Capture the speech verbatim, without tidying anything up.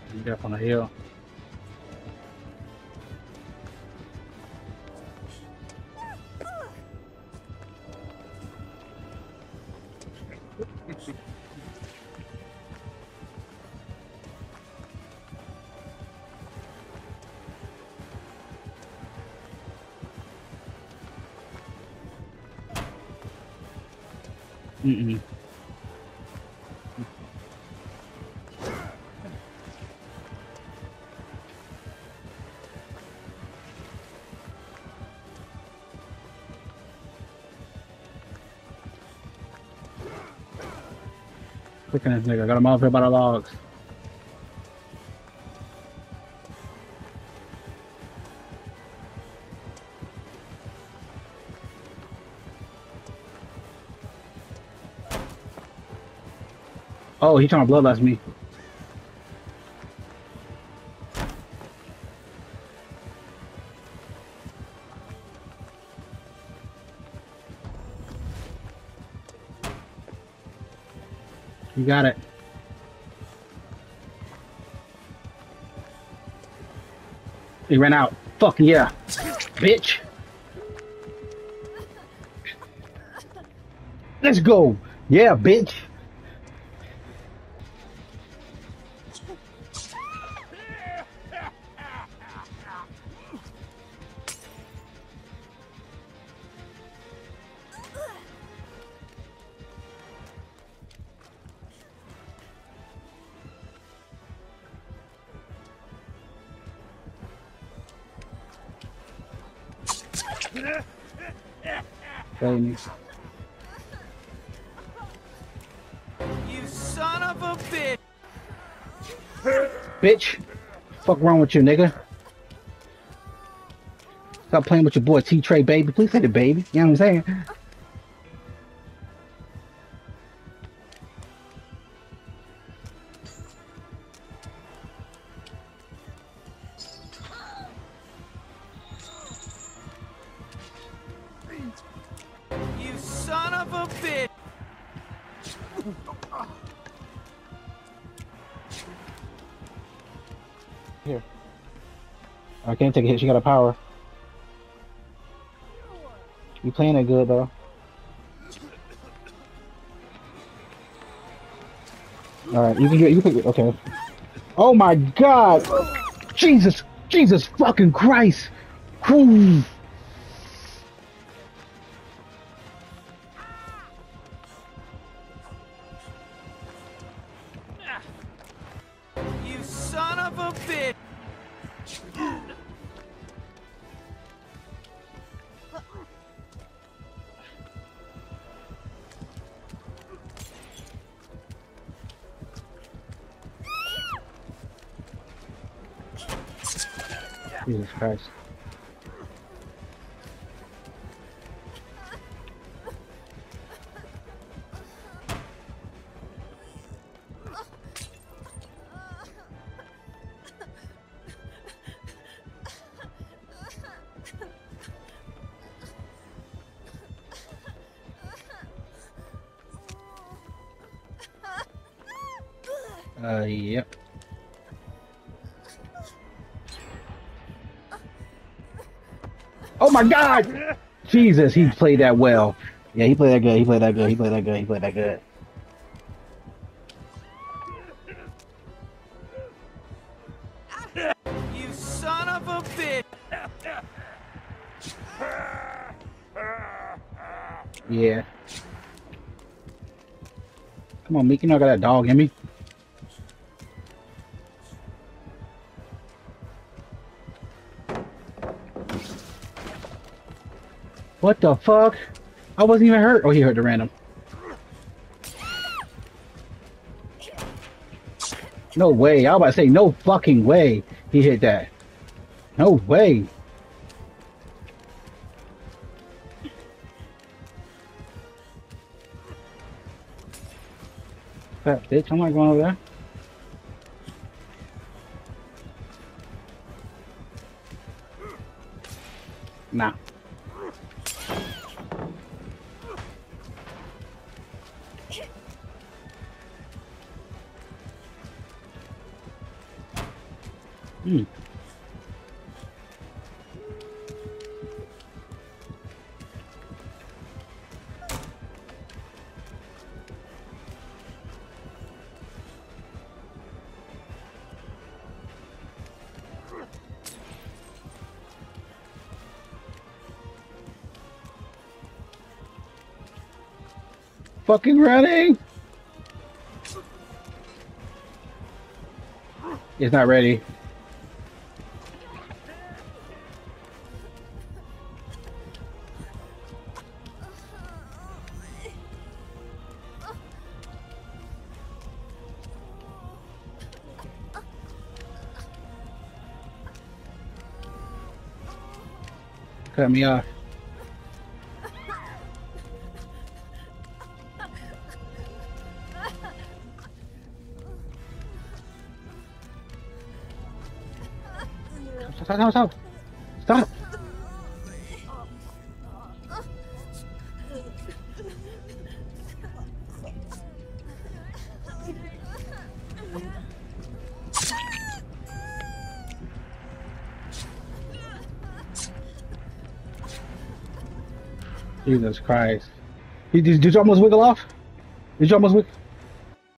You get up on the hill. Mm-mm. Look at this nigga. Got him off here by the logs. Oh, he trying to bloodlust me. You got it. He ran out. Fuck yeah. Bitch. Let's go. Yeah, bitch. You son of a bitch! Bitch. Fuck wrong with you, nigga? Stop playing with your boy T-Trey, baby. Please say the baby. You know what I'm saying? You son of a bitch! Here. I can't take a hit. She got a power. You playing it good, though. Alright, you can get, you can get, okay. Oh my god! Jesus! Jesus fucking Christ! Whew. You son of a bitch! Jesus Christ. Uh, yep. Oh my god! Jesus, he played that well. Yeah, he played that good. He played that good. He played that good. He played that good. You son of a bitch! Yeah. Come on, Meek, you know I got that dog in me. What the fuck? I wasn't even hurt. Oh, he hurt the random. No way. I was about to say, no fucking way he hit that. No way. Fat bitch, I'm not going over there. Nah. Hmm. Fucking running! It's not ready. Cut me off. Stop, stop, stop, stop. Jesus Christ. Did, did, did you almost wiggle off? Did you almost wiggle?